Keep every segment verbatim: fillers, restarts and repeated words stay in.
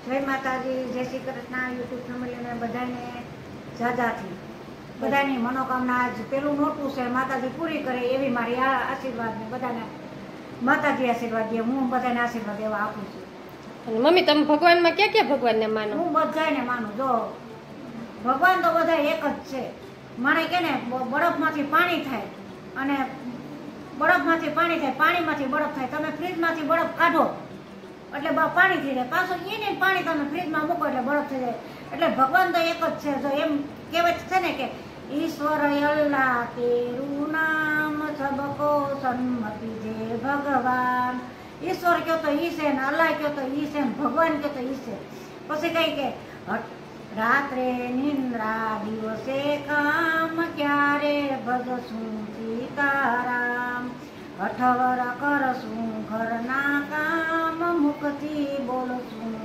જય માતાજી, જય શ્રી કૃષ્ણ. યુટ્યુબ ફેમિલીને બધાને જાજાથી બધાની મનોકામના આજ પેલું નોટું છે માતાજી પૂરી કરે એવી મારી આ આશીર્વાદ ને બધાને માતાજી આશીર્વાદ દે. હું બધાને આશીર્વાદ એવા આપું છું. અને મમ્મી તમે ભગવાનમાં ક્યાં ક્યાં ભગવાનને માનો? હું બધાને માનું. જો ભગવાન તો બધા એક જ છે. મારે કે ને બરફમાંથી પાણી થાય અને બરફમાંથી પાણી થાય, પાણીમાંથી બરફ થાય. તમે ફ્રીજમાંથી બરફ કાઢો એટલે પાણી થઈ જાય, પાછું એને પાણી તમે ફ્રીજમાં મૂકો એટલે બરફ થઈ જાય. એટલે ભગવાન તો એક જ છે. જો એમ કહેવત છે ને કે ઈશ્વર અલ્લાહ તેરું નામ સબકો સન્મતિ જે ભગવાન. ઈશ્વર કયો તો ઈ છે ને અલ્લાહ કયો તો ઈ છે ને ભગવાન કયો તો ઈ છે. પછી કઈ કે રાત્રે નિંદ્રા દિવસે કામ ક્યારે ભજશું સીતારામ. અઠવર કરશું ઘરના કામ મુખથી બોલશું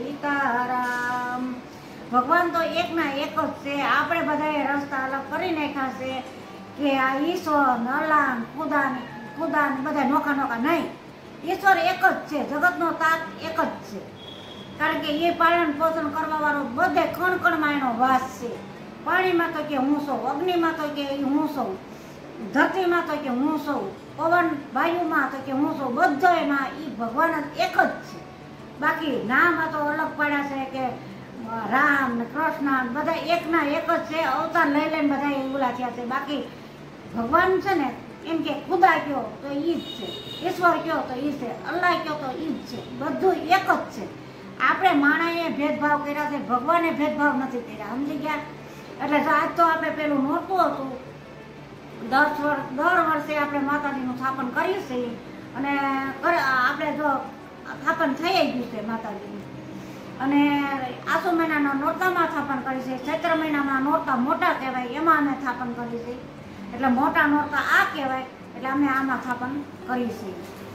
સીતારામ. ભગવાન તો એક ના એક જ છે. આપણે બધાએ રસ્તા અલગ કરી નાખ્યા છે કે આ ઈશ્વર અલ્લાહ ખુદા ખુદા બધા નોખા નોખા નહીં. ઈશ્વર એક જ છે. જગતનો તાત એક જ છે. કારણ કે એ પાલન પોષણ કરવા વાળો બધે કણ કણમાં એનો વાસ છે. પાણીમાં તો કે હું સૌ, અગ્નિમાં તો કે હું સૌ, ધરતીમાં તો કે હું સૌ, પવન વાયુમાં તો કે હું સૌ, બધો એમાં એ ભગવાન એક જ છે. બાકી નામમાં તો અલગ પડ્યા છે કે રામ ને કૃષ્ણ બધા એકના એક જ છે. અવતાર લઈ લઈને બધા એવલા થયા છે. બાકી ભગવાન છે ને એમ કે ખુદા કયો તો ઈ જ છે, ઈશ્વર કયો તો ઈ છે, અલ્લાહ કયો તો ઈ જ છે. બધું એક જ છે. આપણે માણસે ભેદભાવ કર્યા છે, ભગવાને ભેદભાવ નથી કર્યા. સમજી ગયા? એટલે આજ તો આપણે પેલું નોરતું હતું. દસ વર્ષ દર વર્ષે આપણે માતાજીનું સ્થાપન કરીએ છીએ અને આપણે જો સ્થાપન થઈ ગયું છે માતાજીનું. અને આસો મહિનાના નોરતામાં સ્થાપન કરી છે. ચૈત્ર મહિનામાં નોરતા મોટા કહેવાય એમાં અમે સ્થાપન કરી છે. એટલે મોટા નોરતા આ કહેવાય એટલે અમે આમાં સ્થાપન કરી છે.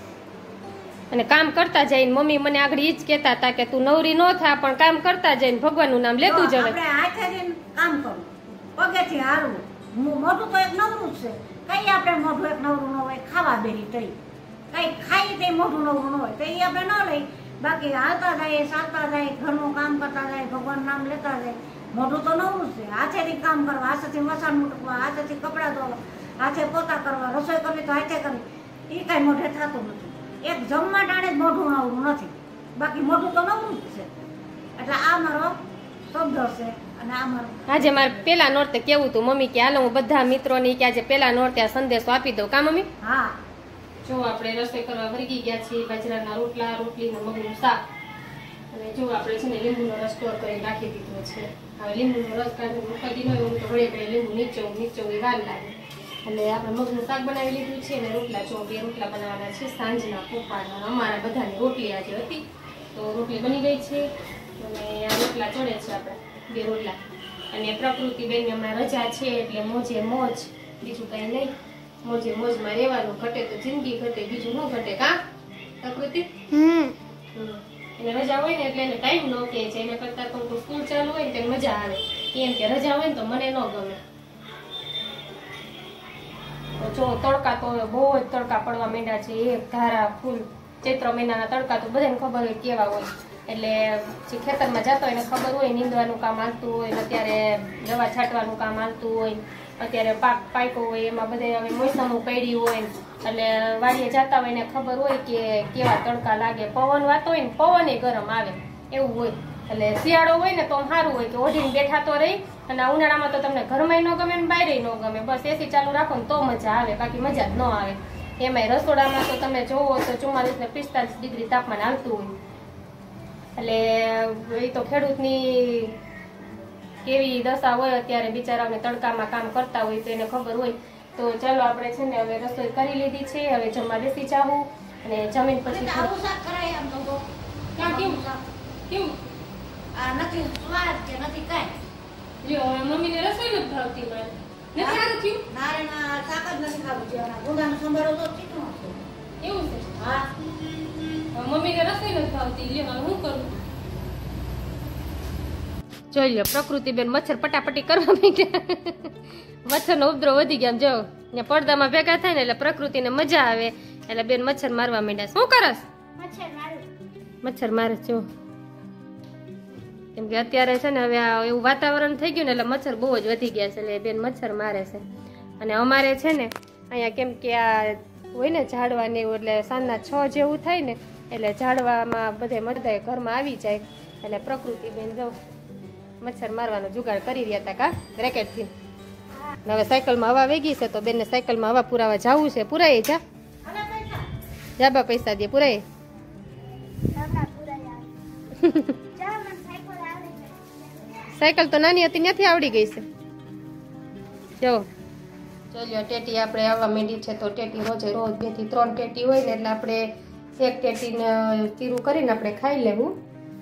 અને કામ કરતા જઈને મમ્મી મને આગળ ઈ જ કહેતા હતા કે તું નવરી ન થા પણ કામ કરતા જઈને ભગવાનનું નામ લેતું જવાય. આપણે હાથે જઈને કામ કરવું, પગેથી હારવું. મોઢું તો એક નવરું જ છે. કઈ આપણે મોઢું એક નવરું ન હોય, ખાવા બેરી તરી કઈ ખાઈ તે મોઢું નવરું ન હોય તો એ આપણે ન લઈ. બાકી હાલતા જાય, ચાલતા જાય, ઘરનું કામ કરતા જાય, ભગવાન નામ લેતા જાય. મોઢું તો નવરું જ છે. હાથેથી કામ કરવા, હાથેથી મસાણ મૂકવા, હાથેથી કપડાં ધોવા, હાથે પોતા કરવા, રસોઈ કરવી તો હાથે કરવી. એ કઈ મોઢે થતું નથી. એક જમવા ટાણે જ મોઢું નવરું નથી. બાકી મોઢું તો નવરું જ છે. એટલે આ મારો શબ્દ છે. અને આ મારો આજે મારે પેલા નોરતે કેવું હતું મમ્મી કે હાલો હું બધા મિત્રોની કે આજે પેલા નોરતે આ સંદેશો આપી દઉં. કા મમ્મી? હા. જો આપણે રસોઈ કરવા વળગી ગયા છીએ. બાજરાના રોટલા, રોટલી ને મગનું શાક. અને જો આપણે છે ને લીંબુનો રસ સ્ટોર કરીને રાખી દીધો છે. હવે લીંબુનો રસ કાઢી મૂકી દીધો હોય તો ઘડે ઘડે લીંબુ નીચે નીચે વાર લાગે. એટલે આપણે મગનું શાક બનાવી લીધું છે અને રોટલા જો બે રોટલા બનાવવાના છે સાંજના પોપાના. અમારા બધાની રોટલી આજે હતી તો રોટલી બની ગઈ છે અને આ રોટલા ચડે છે આપણે બે રોટલા. અને પ્રકૃતિબેન હમણાં રજા છે એટલે મોજે મોજ, બીજું કઈ નહીં. મોજે મોજમાં રહેવાનું. ઘટે તો જિંદગી ઘટે, બીજું ન ઘટે. કા પ્રકૃતિ? હમ એને રજા હોય ને એટલે એને ટાઈમ ન કહે છે. એના કરતા તો સ્કૂલ ચાલુ હોય ને તેને મજા આવે. એમ કે રજા હોય ને તો મને ન ગમે. જો તડકા તો બહુ જ તડકા પડવા માંડ્યા છે. એક ધારા ફૂલ ચૈત્ર મહિનાના તડકા તો બધાને ખબર હોય કેવા હોય. એટલે જે ખેતરમાં જતો હોય એને ખબર હોય નીંદવાનું કામ હાલતું હોય, અત્યારે દવા છાંટવાનું કામ હાલતું હોય, અત્યારે પાક પાક્યો હોય, એમાં બધે હવે મોસમો પડી હોય એટલે વાડીએ જતા હોય એને ખબર હોય કે કેવા તડકા લાગે. પવન વાતો હોય ને પવન એ ગરમ આવે એવું હોય. એટલે શિયાળો હોય ને તો સારું હોય કે ઓઢીને બેઠા તો રહી. અને ઉનાળામાં તો તમને ઘરમાં ન ગમે ને બહાર ન ગમે. બસ એસી ચાલુ રાખો ને તો મજા આવે, બાકી મજા જ ન આવે. એમાંય રસોડામાં તો તમે જોવો તો ચુમ્માલીસ ને પિસ્તાલીસ ડિગ્રી તાપમાન હાલતું હોય. એટલે એ તો ખેડૂતની કેવી દશા હોય અત્યારે બિચારાઓને તડકામાં કામ કરતા હોય તો એને ખબર હોય. તો ચાલો આપણે છે ને હવે રસોઈ કરી લીધી છે. હવે જમવા બેસી જાવું અને જમીન પછી કેવું આ નથી સ્વાદ કે નથી કાંઈ. જો મમ્મીને રસોઈ નથી ભાવતી મારે. નથી સારું થયું? નારે ના શાક જ નથી ખાવું છે. ગુંદાનો સંભારો તો ચીકણો છે. એવું છે? હા. મમ્મીને રસોઈ નથી ભાવતી. લ્યો હવે શું કરું? જોઈ લો પ્રકૃતિબેન મચ્છર પટાપટી કરવા માંડ્યા. મચ્છરનો ઉપદ્રવ વધી ગયા. જો ને પડદામાં ભેગા થાય ને એટલે પ્રકૃતિને મજા આવે એટલે બેન મચ્છર મારવા માંડ્યા. શું કરસ? મચ્છર મારું. મચ્છર મારે જો કે અત્યારે છે ને હવે આ એવું વાતાવરણ થઈ ગયું ને એટલે મચ્છર બહુ જ વધી ગયા છે એટલે બેન મચ્છર મારે છે. અને અમારે છે ને અહીંયા કેમ કે આ હોય ને ઝાડવા ને એવું એટલે સાંજના છ જેવું થાય ને એટલે ઝાડવામાં બધે બધા ઘરમાં આવી જાય એટલે પ્રકૃતિ બેન જો મચ્છર મારવાનો જુગાડ કરી રહ્યા હતા કા રેકેટથી. હવે સાયકલમાં હવા વેગી છે તો બેનને સાયકલમાં હવા પુરાવા જવું છે. પુરાય જા જાબા પૈસા દે પુરાય. સાયકલ તો નાની હતી ત્યાંથી આવડી ગઈ છે. જો ચલ્યો ટેટી આપણે આવવા માંડી છે તો ટેટી રોજે રોજ બે થી ત્રણ ટેટી હોય ને એટલે આપણે એક ટેટીને ચીરું કરીને આપણે ખાઈ લેવું.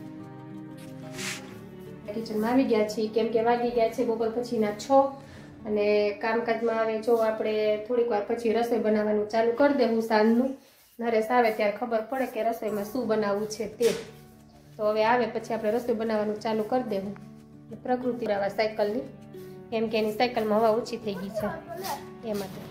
કિચનમાં આવી ગયા છીએ કેમ કે વાગી ગયા છે બપોર પછીના છ અને કામકાજમાં આવે જો આપણે થોડીક વાર પછી રસોઈ બનાવવાનું ચાલુ કરી દેવું. સાંજનું નરેશ આવે ત્યારે ખબર પડે કે રસોઈમાં શું બનાવવું છે તે. તો હવે આવે પછી આપણે રસોઈ બનાવવાનું ચાલુ કરી દેવું. પ્રકૃતિ આવા સાયકલની કેમ કે એની સાયકલમાં હવા ઓછી થઈ ગઈ છે એ માટે.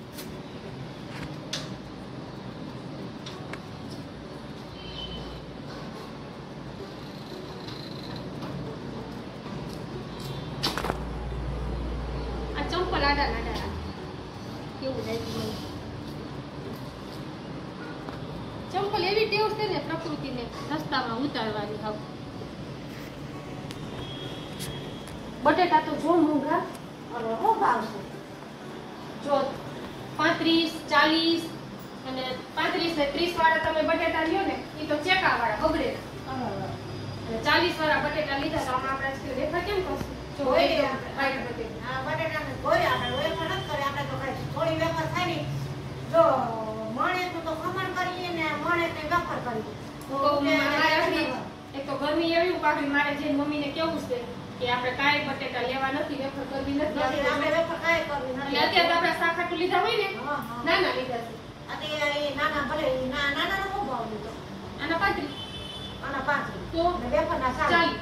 આ ચંપલ આડા આડા કેવું લાગ્યું ચંપલ એવી ટેવ છે ને પ્રકૃતિને રસ્તામાં ઉતારવાની. હાવ બટેટા તો જો મોંઘા હવે શું ભાવ છે? જો પાંત્રીસ ચાલીસ અને પાંત્રીસ ને ત્રીસ વાળા તમે બટેટા લ્યો ને એ તો ચેકા વાળા બગડે અને ચાલીસ વાળા બટેટા લીધા તો આપણે દેખા કેમ કરશું? જો આ બટેટાને કોઈ આપણે વેફર નથી કરે આપણે તો કઈ થોડી વેફર થાય ને જો મણેકનું તો ખમણ કરીએ ને મણેકને વેફર કરીએ તો એક તો ગરમી એવી ઉપાડી મારે જે મમ્મીને કેવું છે કે આપણે કાંઈ બટેટા લેવા નથી વેફર કરવી નથી આપણે વેફર કાંઈ કરવી નથી. અત્યારે આપણે શાખાટું લીધા હોય ને નાના લીધા છે અત્યારે નાના ભલે નાના નો ભાવ લીધો આના પાંત્રીસ આના પાંત્રીસ તો વેફર ના ચાલીસ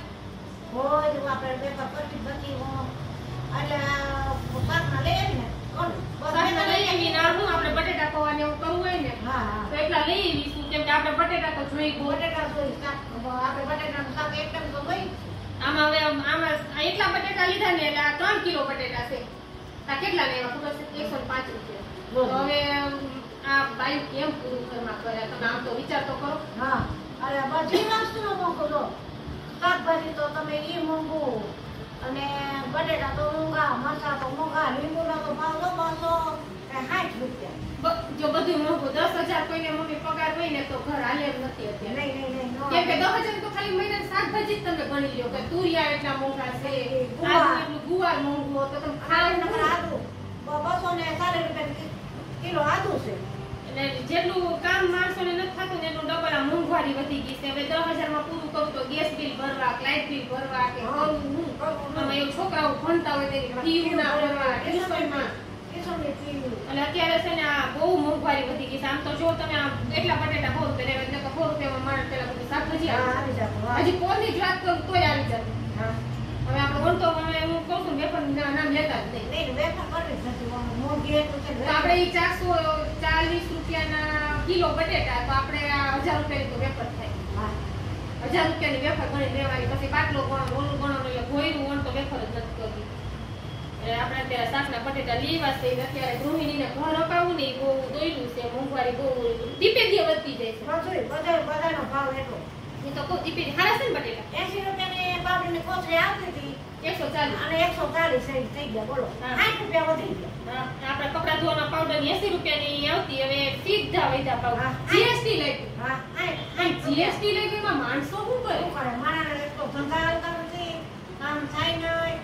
હોય આપણે વેફર કરવી નથી એટલે શાકના લઈ આવી ને શાકના લઈ આવી ને હું આપણે બટેટા પૌવા ને એવું કરવું હોય ને તો એટલા લઈ આવીશું કેમ કે આપણે બટેટા તો જોઈ બટેટા જોઈ આપણે બટેટાનું શાક એકદમ તો જોઈ. આમાં હવે આમાં એટલા બટેટા લીધા ને એટલે આ ત્રણ કિલો બટેટા છે. આ કેટલા લેવા ખબર છે? એકસો પાંચ રૂપિયા. તો હવે આ બાઈ કેમ પૂરું ઘરમાં કરે તમે આમ તો વિચાર તો કરો. હા અરે બધી વસ્તુનો મોંઘો તો શાકભાજી તો તમે ઈ મોંઘું અને બટેટા તો મોંઘા મરચા તો મોંઘા લીંબુનો તો ભાવ તો બસો સાઠ રૂપિયા. જો બધું મોંઘું દસ હજાર કોઈને મમ્મી પગાર હોય ને તો ઘર હાલે એમ નથી અત્યારે. નહીં નહીં નહીં કેમ કે દસ હજાર તો ખાલી મહિનાની શાકભાજી જ તમે ગણી લો કે તુરિયા એટલા મોંઘા છે એટલું ગુવાર મોંઘું તો તમે ખાવ આદુ બસો ને ચાલીસ રૂપિયા કિલો આદુ છે. એટલે જેટલું કામ માણસોને નથી થતું ને એટલું ડબલ આ મોંઘવારી વધી ગઈ છે. હવે દસ હજાર માં પૂરું કરું તો ગેસ બિલ ભરવા લાઇટ બિલ ભરવા કે આમાં એવું છોકરાઓ ભણતા હોય તેની ફી ના ભરવા ટ્યુશનમાં અને અત્યારે છે ને આ બહુ મોંઘવારી વધી ગઈ છે. આમ તો જો તમે આ એટલા બટેટા સો રૂપિયા લેવા તો સો રૂપિયામાં માણસ પેલા બધું શાકભાજી આવી જાય. હજી પોરની જ વાત કરું તોય આવી જાય. હવે આપણે વણતો હવે હું કહું છું વેફર નામ લેતા જ નહીં. વેફર કરવી નથી મોંઘી એટલું છે. તો આપણે એ ચારસો ચાલીસ રૂપિયાના કિલો બટેટા તો આપણે આ હજાર રૂપિયાની તો વેફર થાય. હજાર રૂપિયાની વેફર ગણી લેવાની પછી પાટલો ગણો ઓલું ગણો એટલે ભોયરું વણ તો વેફર જ નથી કરવી. આપણે અત્યારે શાકના બટેટા લેવા છે અત્યારે ગૃહિણીને ઘર અપાવવું ને બહુ દોયલું છે. મોંઘવારી બહુ દીપે દી વધતી જાય છે. બધા બધાનો ભાવ એટલો એ તો કહું દીપે હારા છે ને બટેટા એસી રૂપિયાની પાપડીની કોથળી આવતી હતી એકસો ચાલીસ અને એકસો ચાલીસ થઈ ગયા. બોલો સાઠ રૂપિયા વધી ગયા. આપણે કપડા ધોવાના પાવડર ની એસી રૂપિયાની આવતી હવે સીધા વૈધા પાવડર જીએસટી લઈ ગયું. જીએસટી લઈ ગયું એમાં માણસો શું કરે? માણસ એટલો ધંધા કરતી કામ થાય નહીં.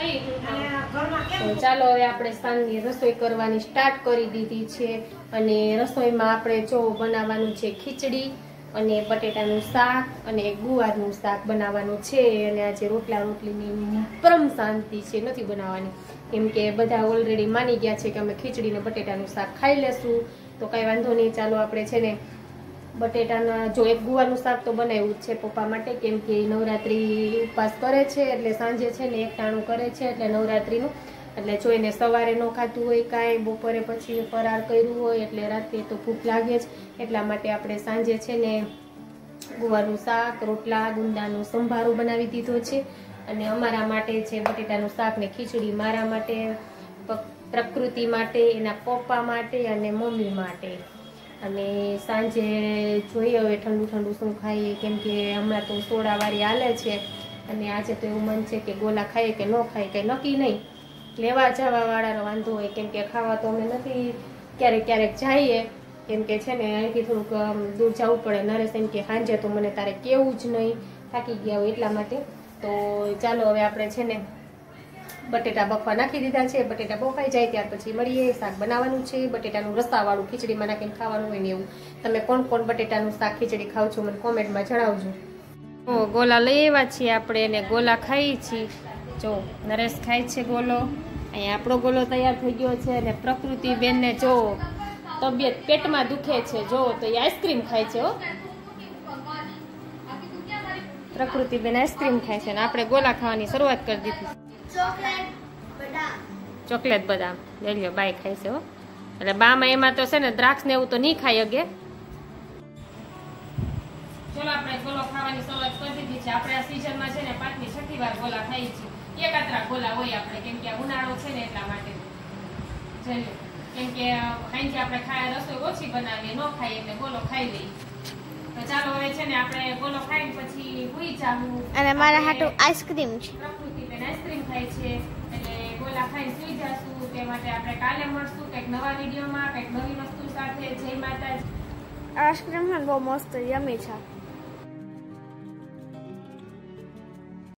ચાલો હવે આપણે સાંજની રસોઈ કરવાની સ્ટાર્ટ કરી દીધી છે અને રસોઈમાં આપણે જો બનાવવાનું છે ખીચડી અને બટેટાનું શાક અને ગુવારનું શાક બનાવવાનું છે. અને આજે રોટલા રોટલીની પરમ શાંતિ છે નથી બનાવવાની કેમ કે બધા ઓલરેડી માની ગયા છે કે અમે ખીચડી ને બટેટાનું શાક ખાઈ લેશું તો કાંઈ વાંધો નહીં. ચાલો આપણે છે ને બટેટાના જો એક ગુવારનું શાક તો બનાવ્યું જ છે પપ્પા માટે કેમ કે નવરાત્રી ઉપવાસ કરે છે એટલે સાંજે છે ને એક ટાણું કરે છે એટલે નવરાત્રીનું એટલે જો એને સવારે ન ખાતું હોય કાંઈ બપોરે પછી ફરાર કર્યું હોય એટલે રાતે તો ભૂખ લાગે જ એટલા માટે આપણે સાંજે છે ને ગુવારનું શાક રોટલા ગુંદાનું સંભારો બનાવી દીધો છે અને અમારા માટે છે બટેટાનું શાક ને ખીચડી, મારા માટે, પ્રકૃતિ માટે, એના પપ્પા માટે અને મમ્મી માટે. અને સાંજે જોઈએ હવે ઠંડુ ઠંડુ શું ખાઈએ, કેમ કે હમણાં તો સોડાવાળી હાલે છે અને આજે તો એવું મન છે કે ગોલા ખાઈએ કે ન ખાઈએ કંઈ નક્કી નહીં. લેવા જવા વાળાનો વાંધો હોય, કેમ કે ખાવા તો અમે નથી, ક્યારેક ક્યારેક જઈએ, કેમ કે છે ને અહીંથી થોડુંક દૂર જવું પડે. નરેશ એમ કે સાંજે તો મને તારે કેવું જ નહીં, થાકી ગયા હોય એટલા માટે. તો ચાલો હવે આપણે છે ને બટેટા બફવા નાખી દીધા છે. બટેટા બફાઈ જાય ત્યાર પછી મળીએ. શાક બનાવવાનું છે બટેટાનું રસાવાળું, ખીચડીમાં નાખીને ખાવાનું હોય ને એવું. તમે કોણ કોણ બટેટાનું શાક ખીચડી ખાવ છો મને કોમેન્ટમાં જણાવજો. તો ગોલા લઈ આવ્યા છીએ આપણે અને ગોલા ખાઈએ છીએ. જો નરેશ ખાય છે ગોલો, અહીંયા આપણો ગોલો તૈયાર થઈ ગયો છે. અને પ્રકૃતિ બેનને જો તબિયત પેટમાં દુખે છે, જો તો એ આઈસ્ક્રીમ ખાય છે. હો પ્રકૃતિ બેન આઈસ્ક્રીમ ખાય છે અને આપણે ગોલા ખાવાની શરૂઆત કરી દીધી. ચોકલેટ બદામ લેજો બાય ખાય છે. હો એટલે બામાં એમાં તો છે ને દ્રાક્ષ ને એવું તો નહીં ખાઈ અગે. ચલો આપણે ગોલો ખાવાની શરૂઆત કરી દીધી છે. આપણે આ સિઝનમાં છે ને પાંચમી છઠ્ઠી વાર ગોલા ખાઈએ છીએ. એકાત્રા ગોલા હોય આપણે, કેમ કે ઉનાળો છે ને એટલા માટે. જઈએ કેમ કે સાંજે આપણે ખાય રસોઈ ઓછી બનાવીએ, ન ખાઈએ એટલે ગોલો ખાઈ લઈએ. તો ચાલો હવે છે ને આપણે ગોલો ખાઈને પછી ભૂઈ જાવું. અને મારા હાટુ આઈસ્ક્રીમ છે. પ્રકૃતિ બેન આઈસ્ક્રીમ ખાય છે એટલે ગોલા ખાઈને સુઈ જાશું. તે માટે આપણે કાલે મળશું કંઈક નવા વિડીયોમાં, કંઈક નવી વસ્તુ સાથે. જય માતાજી. આઈસ્ક્રીમ બહુ મસ્ત યમી છે.